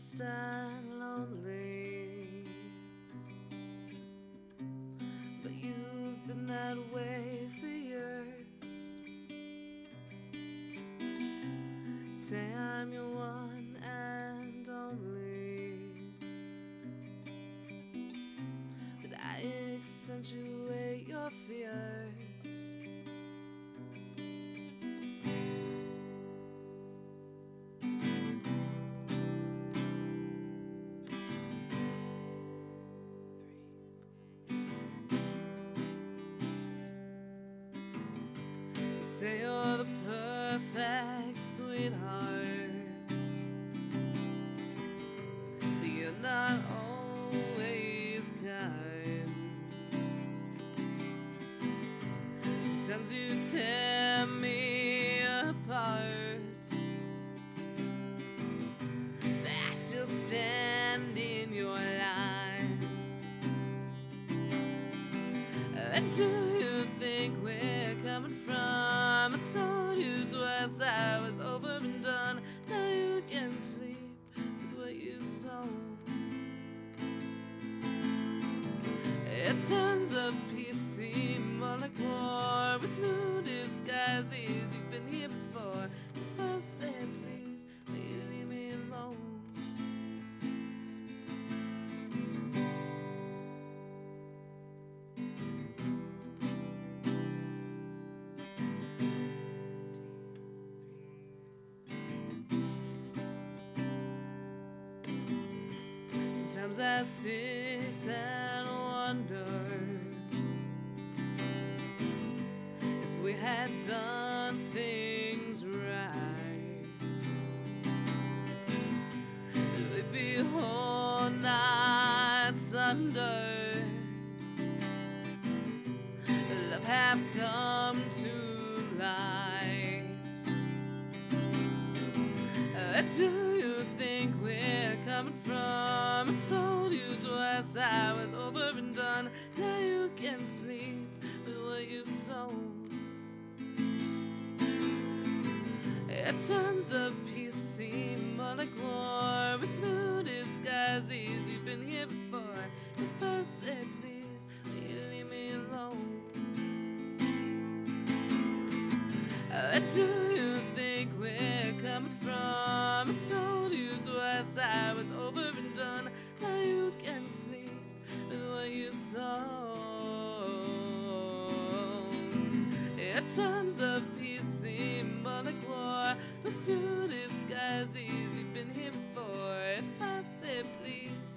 lost and lonely, but you've been that way for years. Say I'm your one and only, but I accentuate your fears. Say you're the perfect sweetheart, but you're not always kind. Sometimes you tear me apart, but I still stand in your line. Do you think we're coming from? I told you twice I was over and done. Now you can sleep with what you've sown. At times of peace seem more like war, with new disguises. You've been here before. If I say please, will you leave me alone? Sometimes I sit and wonder if we had done things right, we'd be whole nights under. Love have come to light. Do you think we're coming from? I told you twice I was over and done. Now you can sleep with what you've sown. At times of peace seem more like war, with new disguises. You've been here before. If I say please, will you leave me alone? Do you think we're coming from? I told you twice I was over and done. Now you can sleep with what you've sown. At times of peace seem more like war, with new disguises. You've been here before. If I say please,